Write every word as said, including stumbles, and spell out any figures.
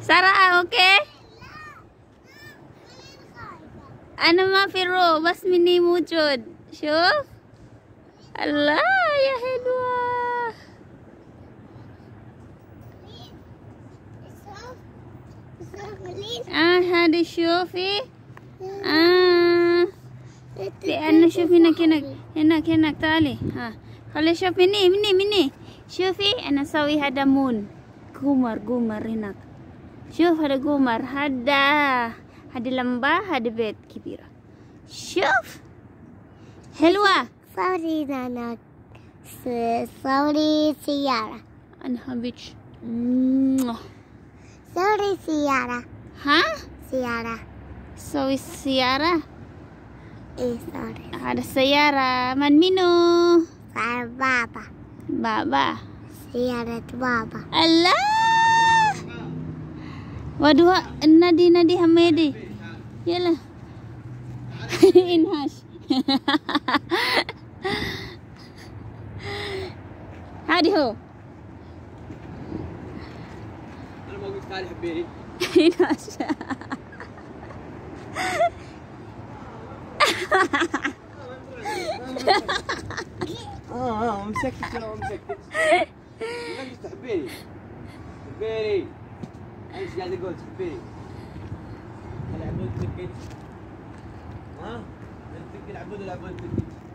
سارة اوكي. انا ما في رو بس مني موجود. شوف الله يا حلوة. اه هذه شوفي. اه لأنه شوف هناك هناك هناك هناك تعالي. ها خلي شوف مني مني مني. شوفي أنا أسوي هذا مون قمر قمر هناك. شوف هذا قمر هذا هذا لمبة هذا بيت كبيرة. شوف حلوة. صوري نانا صوري سيارة. أنا حبيتش. صوري سيارة. ها سيارة. سوي سيارة. إيه صوري. هذا السيارة من منو؟ صار بابا. بابا. سيارة بابا. الله. Waduh, nadi nadi hamedi. Yalah. Inhash. هادي هو. أنا ما قلت تعالي حبيبي. إنهاش. اه اه مسكت انا مسكت. مسكت حبيبي. حبيبي. ايش قاعد اقول حبيبي؟ العبود تكت. ها؟ تكت العبود العبود تكت.